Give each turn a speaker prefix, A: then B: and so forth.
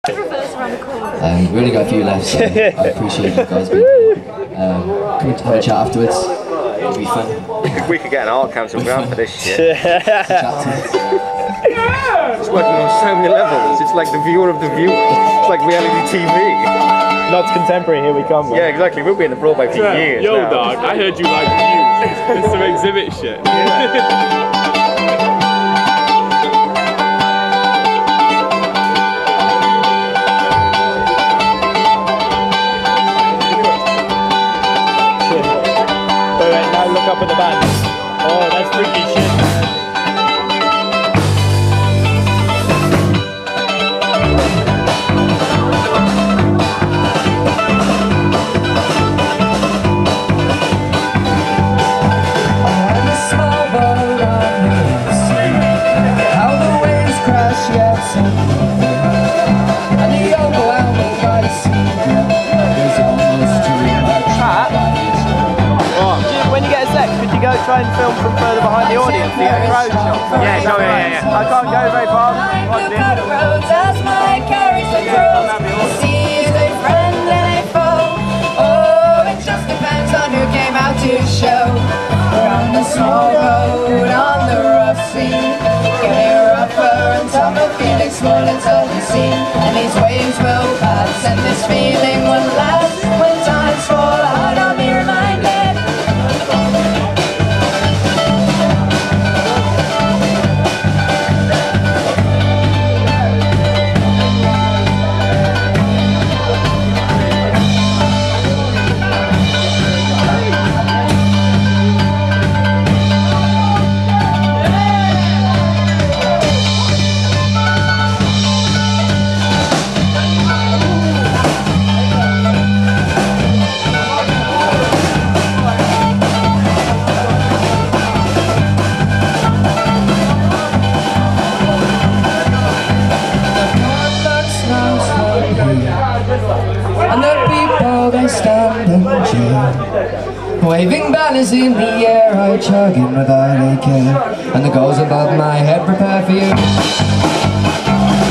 A: We've only got a few left, so I appreciate you guys being here. Come to have a chat afterwards. It'll be fun.
B: We could get an art council grant for this shit. It's working on so many levels. It's like the viewer of the view. It's like reality TV.
C: Not contemporary, here we come. Man.
B: Yeah, exactly. We'll be in the Broadway for years.
D: Yo,
B: now.
D: dog, I heard you like views. It's some exhibit shit.
C: Alright, now look up at the band. Oh, that's freaky shit. Try and film from further behind the audience to get a crowd shot.
B: Yeah, yeah.
C: I can't go very far.
E: See a friend and a foe. Oh, it just depends on who came out to show. We're on the small road, on the rough sea, getting rougher and tougher, feeling small until the sea. And these waves will pass, and this feeling will last. When times fall hard, I'll be reminded. And the people, they stand and cheer, waving banners in the air, I chugging without a care. And the goals above my head prepare for you.